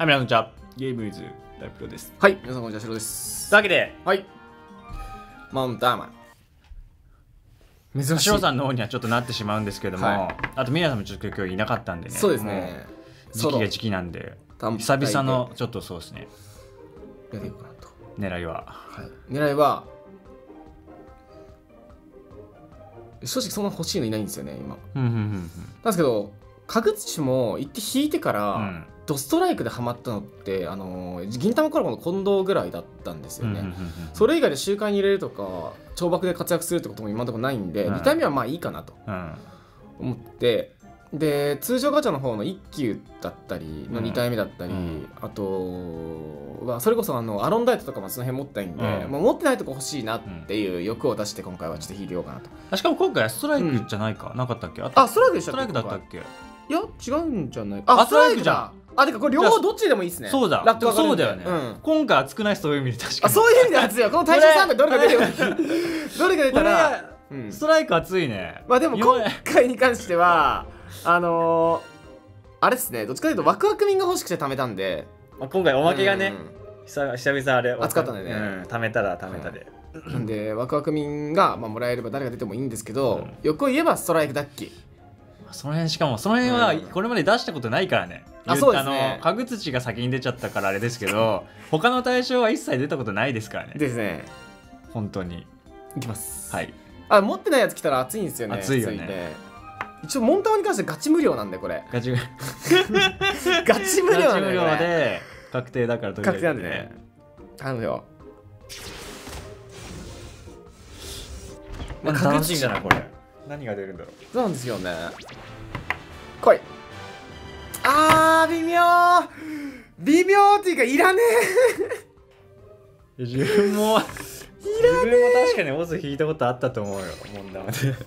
はい、皆さんこんにちは。ゲームイズライプロです。 はい、皆さんこんにちは、シロです。 というわけで、 はい。マウンターマン。珍しい。 シロさんの方にはちょっとなってしまうんですけども、 はい、 あと、ミヤさんもちょっと今日いなかったんでね。 そうですね。 時期が時期なんで、久々のちょっとそうですね。 やっていこうかなと。 狙いは。 はい。狙いは、正直そんな欲しいのいないんですよね、今。なんですけど、角土も一手引いてから、ドストライクでハマったのって銀魂コラボの近藤ぐらいだったんですよね。それ以外で周回に入れるとか懲罰で活躍するってことも今のところないんで、2体目はまあいいかなと思って、で通常ガチャの方の1級だったりの2体目だったり、あとはそれこそアロンダイトとかもその辺持ったいんで、もう持ってないとこ欲しいなっていう欲を出して今回はちょっと引いてようかなと。 しかも今回ストライクじゃないか、なかったっけ？ あ、ストライクでしたっけ？ ストライクだったっけ？ いや違うんじゃない。あ、ストライクじゃん。あ、てかこれ両方どっちでもいいっすね。 そうだ。 ラックがそうだよね。今回熱くないそういう意味で確かに。 あ、そういう意味で熱いよ。この対象3名どれが出るどれが出たらストライク熱いね。 まあでも今回に関してはあれですね。どっちかというとワクワク民が欲しくて貯めたんで。 今回おまけがね、久々あれ熱かったんでね。 貯めたら貯めたで。 なんでワクワク民がもらえれば誰が出てもいいんですけど、欲を言えばストライクダッキ。 その辺しかもその辺はこれまで出したことないからね。 あ、そうですね。 角土が先に出ちゃったからあれですけど、他の対象は一切出たことないですからね。 ですね。 本当に。 いきます。 はい。 あ、持ってないやつ来たら熱いんですよね。 熱いよね。 一応モンタワに関してガチ無料なんでこれ。 ガチ無料なんで確定だから確定なんでね。頼むよ。 楽しいんじゃないこれ。何が出るんだろう。 そうなんですよね。来い。微妙微妙っていうかいらねえ。自分も確かにオズ引いたことあったと思うよ。モンダマで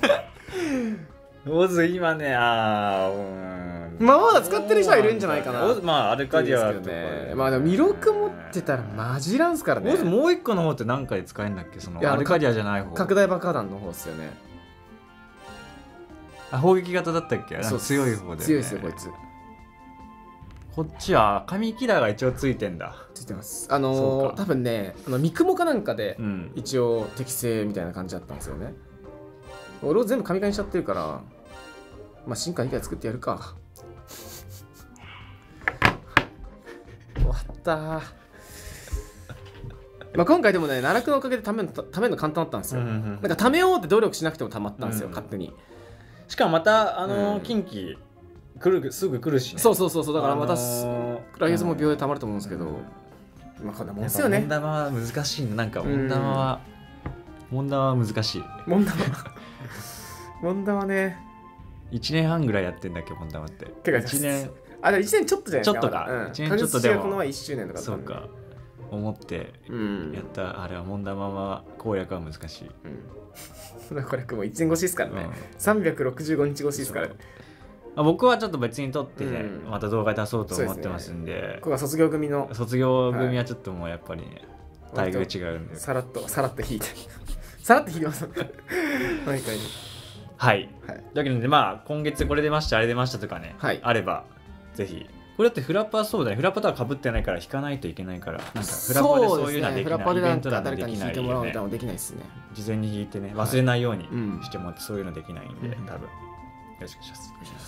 オズ今ね、 まだ使ってる人はいるんじゃないかな。 まあアルカディアとかね。まあでも魅力持ってたらマジランすからね。 オズもう一個の方って何回使えるんだっけ？そのアルカディアじゃない方。 拡大爆破弾の方ですよね。 砲撃型だったっけ？強い方で。 強いですよこいつ。 こっちは紙キラーが一応ついてんだ。 ついてます。多分ね、三雲かなんかで一応適正みたいな感じだったんですよね。俺を全部紙化にしちゃってるから、まあ進化2回作ってやるか。終わったー。まあ今回でもね、奈落のおかげで貯めるの簡単だったんですよ。なんか貯めようって努力しなくても貯まったんですよ、勝手に。 しかもまた近畿すぐ来るしね。 そうだからまた来月も秒で貯まると思うんですけど、まあこんなもんですよね。 モンダマは難しいの。なんかモンダマは難しい。 モンダマね。 1年半ぐらいやってんだっけモンダマって。1年。 あ、でも1年ちょっとじゃないですか。 ちょっとか。1年ちょっとでも。 この前1周年とか。 そうか。思ってやったあれはモンダマは攻略は難しい。 これもう1年越しですからね。365日越しですからね。 僕はちょっと別に撮ってね、また動画出そうと思ってますんで。 ここは卒業組はちょっともうやっぱりね、待遇違うんで。 さらっと引いて。さらっと引いてます。毎回。 はい。だけどね、まあ今月これ出ました、あれ出ましたとかね、あれば、ぜひ。これだってフラッパーそうだね。フラッパーとはかぶってないから引かないといけないから。なんかフラッパーでそういうのはできない。イベントなんてできないよね。 できないですね。 事前に引いてね、忘れないようにしてもらってそういうのできないんで、多分。よろしくお願いします。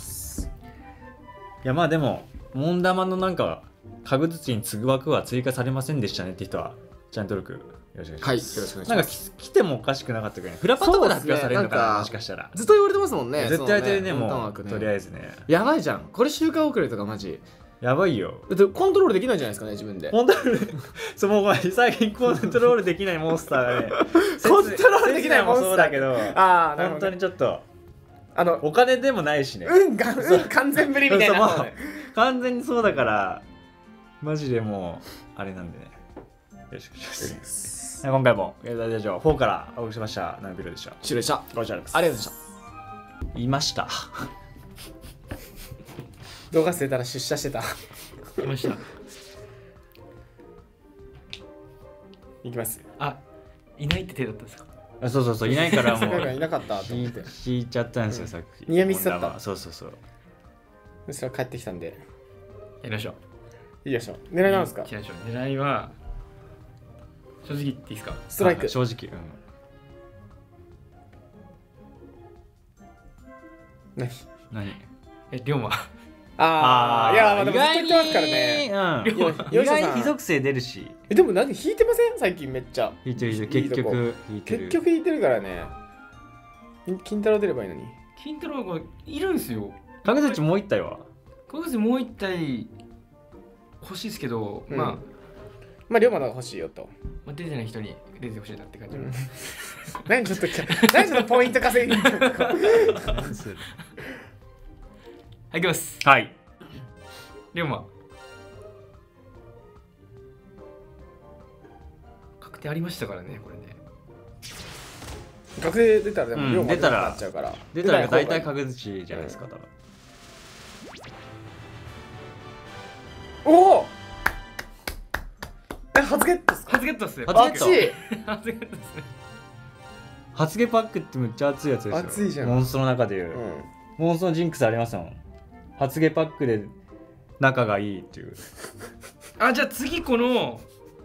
いやまあでも、モンダマのなんか、角土に次ぐ枠は追加されませんでしたねって人は、チャンネル登録よろしくお願いします。 はい、よろしくお願いします。 なんか来てもおかしくなかったけどね。フラパとかで発表されるのかな、もしかしたら。 ずっと言われてますもんね。 ずっと言われてるね、もう。とりあえずね。 やばいじゃん。これ周回遅れとかマジ。 やばいよ。 だってコントロールできないじゃないですかね、自分で。 コントロール、そう、もう最近コントロールできないモンスターがね。 コントロールできないモンスター。 そうだけど、本当にちょっと。お金でもないしね。 完全無理みたいな。 完全にそうだから、マジでもう、あれなんでね。よろしくお願いします。今回も、ゲーム大丈夫4からお送りしました。ナビロでした。 終了した。 ご視聴ありがとうございます。 ありがとうございました。 言いました。 動画捨てたら出社してた。 言いました。 いきます。 あ、いないって手だったんですか？ そう、いないからもう。 いなかったと思って。 引いちゃったんですよ、さっき。 ニアミスだった。 そう。 そしたら帰ってきたんで。 やりましょう。 いきましょう。狙いなんですか？ 違うでしょ。狙いは正直言っていいですか？ ストライク。 正直。何？ 龍馬。 いや、でもずっと言ってますからね。 意外に非属性出るし。 でも何引いてません？最近めっちゃ。 引いてる、結局引いてる。 結局引いてるからね。金太郎出ればいいのに。 金太郎がいるんですよ。 角槌もう一体は？ 角槌もう一体欲しいですけど、まあ龍馬のが欲しいよと。 出てない人に出てほしいなって感じ。 何ちょっとポイント稼ぎに。 いきます。 はい。 龍馬。確定ありましたからね、これね。 確定出たらでも龍馬出たらなっちゃうから。 出たら大体角槌じゃないですか、多分。 おお。初ゲットっすか？ 初ゲットっすね。 初ゲット。 初ゲットですね。 初ゲパックってめっちゃ熱いやつですよ。 熱いじゃん。 モンストの中でいう。モンストのジンクスありますもん。初ゲパックで仲がいいっていう。 じゃあ次この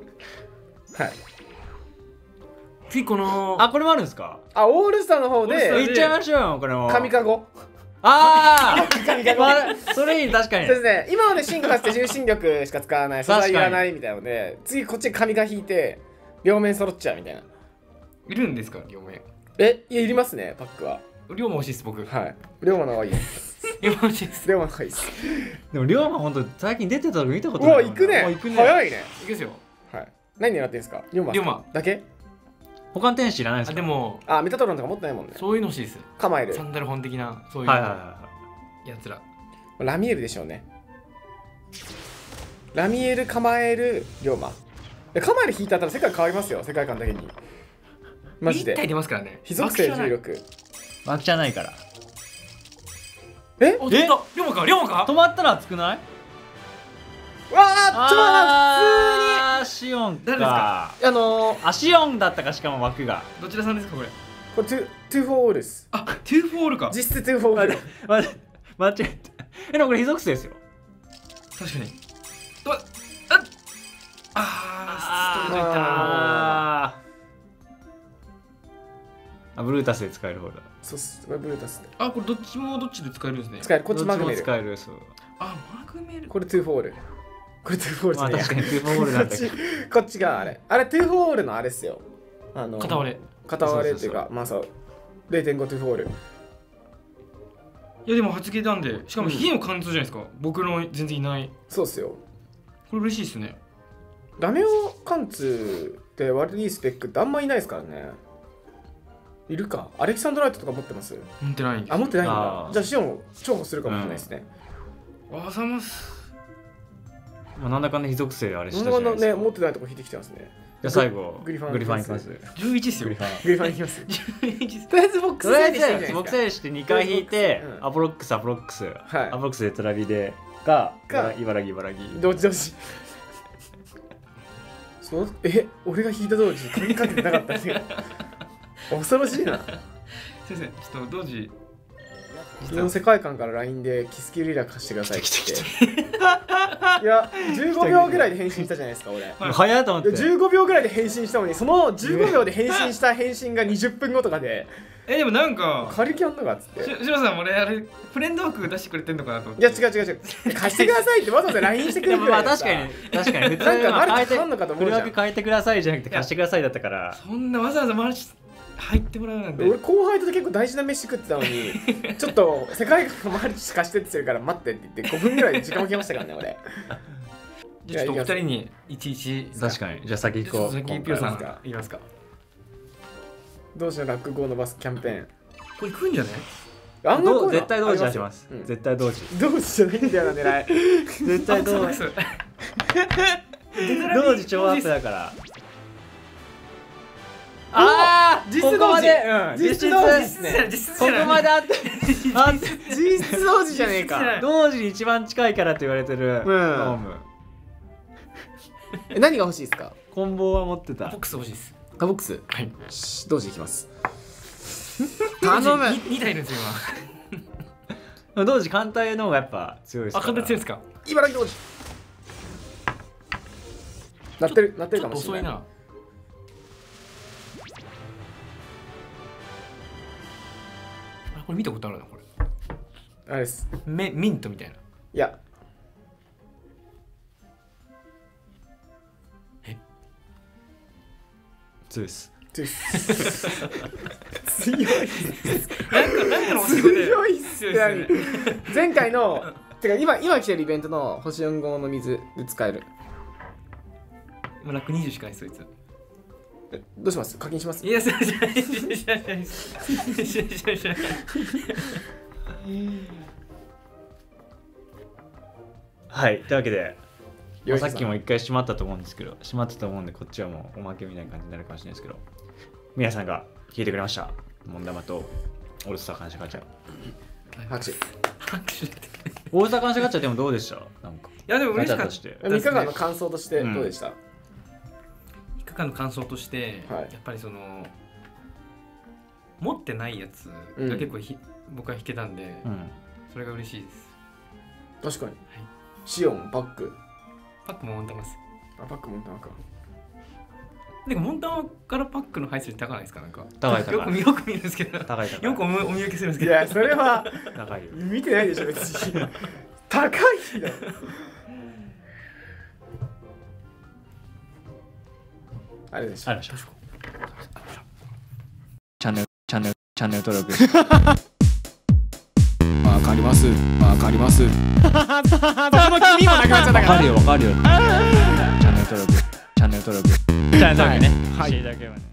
次このこれもあるんですか？ オールスターの方でいっちゃいましょうよ、これも。 神かご。 神かご。それいい、確かに。 そうですね。今まで進化させて重心力しか使わない、素材いらないみたいなので、次こっち神が引いて両面揃っちゃうみたいな。 いるんですか、両面？ いや、いりますね、パックは。 龍馬欲しいです、僕。 はい。龍馬の方がいいです。 龍馬欲しいです。 龍馬の方がいいです。 でも龍馬ほんと最近出てたの見たことない。 行くね。早いね。 行くですよ。 はい。何狙ってんですか？龍馬だけ？ 他の天使いらないですか？ でもメタトロンとか持ってないもんね。 そういうの欲しいです。 構えるサンダル本的なそういうやつら。 ラミエルでしょうね。ラミエル、構える、龍馬。構える引いたら世界変わりますよ、世界観だけに。マジで。 1体出ますからね。 非属性16。 マキじゃないから。 龍馬か、龍馬か。 止まったら熱くない？ ちょっと普通にシオン誰ですか？ シオンだったか、しかも枠が。 どちらさんですか、これ？ これトゥーフォーオールス。 トゥーフォールか。 実質トゥーフォール。 間違えた。でもこれ非属性ですよ。 確かに。ストレートいったな。 ブルータスで使える方だ。 そうっす、ブルータスで。 これどっちもどっちで使えるんですね。 使える、こっちマグメル。 使える、そう。 マグメル。 これトゥーフォール。これトゥーフォールじゃない。 確かにトゥーフォールなんだけど。 こっちがあれトゥーフォールのあれっすよ。 片割れ。 片割れっていうか、そう、0.5 トゥーフォール。 いやでも発言なんで、しかも火の貫通じゃないですか。僕の全然いない。 そうっすよ。 これ嬉しいっすね。 ダメオ貫通って悪いスペックってあんまいないですからね。いるか。アレキサンドライトとか持ってます？ 持ってないんです。 持ってないんだ。じゃあシオン重宝するかもしれないですね。 あざます。 なんだかんだ非属性あれしたじゃなないですか。 持ってないとこ引いてきてますね。 じゃあ最後グリファンいきます。 11っすよ。 グリファンいきます。 11。 とりあえずボックス整理してるじゃないですか。 ボックス整理して2回引いて、アブロックス。アブロックスでトラビで茨城。 どっち。俺が引いた同時にかけてなかったんで。恐ろしいな。 先生、ちょっと同時。 の世界観から LINE でキスキルリラ貸してくださいっていや15秒ぐらいで返信したじゃないですか俺。 早いと思って。 15秒ぐらいで返信したのに、その15秒で返信した返信が20分後とかででもなんか借り気あんのかっつって。 シロさん俺フレンド枠出してくれてんのかなと思って。 いや違う貸してくださいってわざわざ LINE してくれるぐらい。 確かに普通なんかマルチ買うのかと思うじゃん。 フル枠変えてくださいじゃなくて貸してくださいだったから。 そんなわざわざマルチ入ってもらうなんて。 俺後輩と結構大事な飯食ってたのにちょっと世界観マルチ貸してって言ってるから待ってって言って5分ぐらい時間をかけましたからね俺。 じゃあちょっとお二人にいちいち。 確かに。じゃあ先行こう。 先ピオさん言いますか。 どうしようラック5のバスキャンペーン。 これ来るんじゃない？ 絶対同時出します。絶対同時。 同時じゃないんだよな狙い。 絶対同時。同時超アップだから。 実質同時。実質同時ですね。 ここまであって実質同時じゃねえか。 同時に一番近いからって言われてるノーム。 何が欲しいですか？ コンボは持ってた。 ボックス欲しいです。 ボックス。 はい。 同時いきます。 頼む。2体いるんですよ今。同時艦隊の方がやっぱ強いですから。 艦隊強いですか？ 茨城同時。 なってるかちょっともしれない。 遅いな。あ、これ見たことあるな、これ。 あれです。 ミントみたいな。 いや。 ツース。 強いっす。 なんかの星で強いっすって何？前回のてか今来てるイベントの星4号の水で使える。 ラック20しかないそいつ。 どうします？課金します？ いや、そうじゃない。 はい、というわけで、さっきもい一回閉まったと思うんですけど、閉まったと思うんで、こっちはもうおまけみたいな感じになるかもしれないですけど、皆さんが聞いてくれました。モンダマとオールスター感謝ガチャ。 拍手。 オールスター感謝ガチャでもどうでした？なんか。 いやでも嬉しかった。 ガチャとして 3日間の感想としてどうでした？ 3日間の感想として、 はい、 やっぱりその持ってないやつが結構僕は弾けたんで、それが嬉しいです。 確かに、はい、シオン、パックもモンタマです。 あ、パックモンタマか。 なんかモンタマからパックの配置高ないですか？なんか高い。 よく見るんですけど、よくお見受けするんですけど。 いや、それは高いよ。 見てないでしょ別に。高いよ。あれでしょ。 チャンネル登録。 わかります。そこの君もなくなっちゃったから。 わかるよ。チャンネル登録ね。 はい。 していただければね。